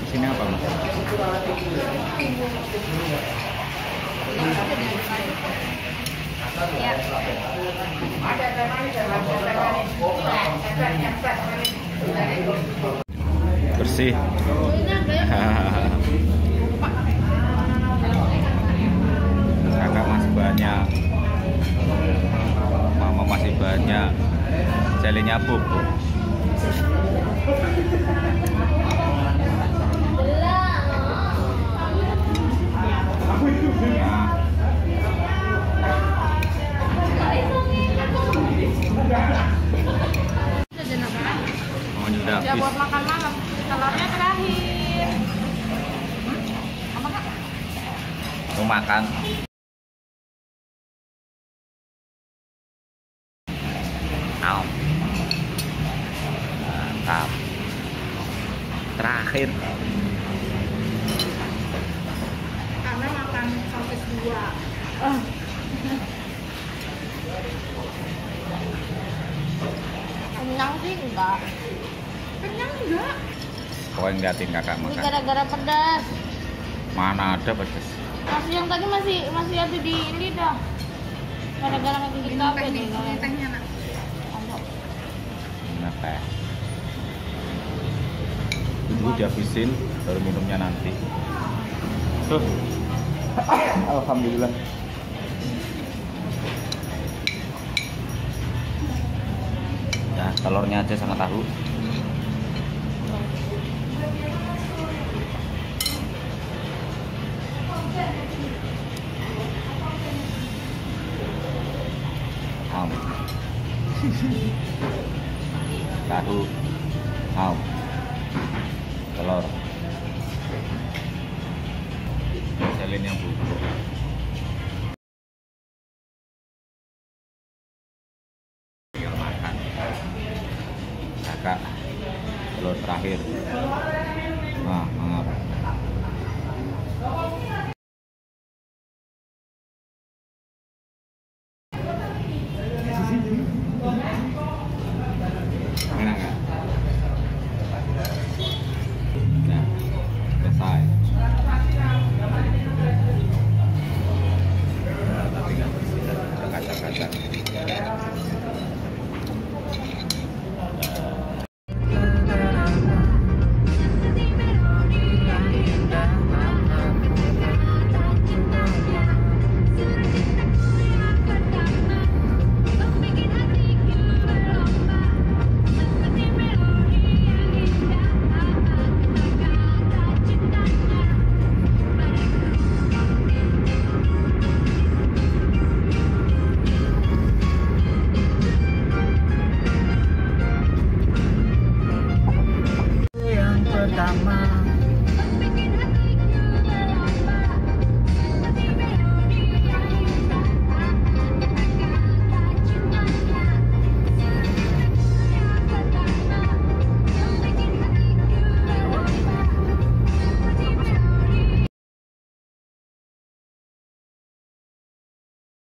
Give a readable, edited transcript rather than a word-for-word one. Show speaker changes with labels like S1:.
S1: Sini apa mas?
S2: Ya.
S1: Bersih. Kakak masih banyak, mama masih banyak, jelinya bubuk.
S2: Ya buat makan malam, telurnya terakhir. Apa kak?
S1: Mau makan. Au. Mantap. Terakhir.
S2: Karena makan sosis 2. Kenyang sih enggak. Kenyang enggak.
S1: Kau ngeliatin kakak
S2: Ini
S1: makan.
S2: gara-gara pedas.
S1: Mana ada pedas?
S2: Masih yang tadi masih ada di lidah. Gara-gara makin kita ini tehnya nak.
S1: Nah, teh. Dulu dihabisin, baru minumnya nanti. Tuh. Alhamdulillah. Ya, telurnya aja sama tahu. Tahu, telur, selin yang bubuk. Tinggal makan. Kakak, telur terakhir. Nah, mangap. Enak nggak? Nah, selesai. Tapi nggak bersih, ada kacang-kacang.
S3: Yang pertama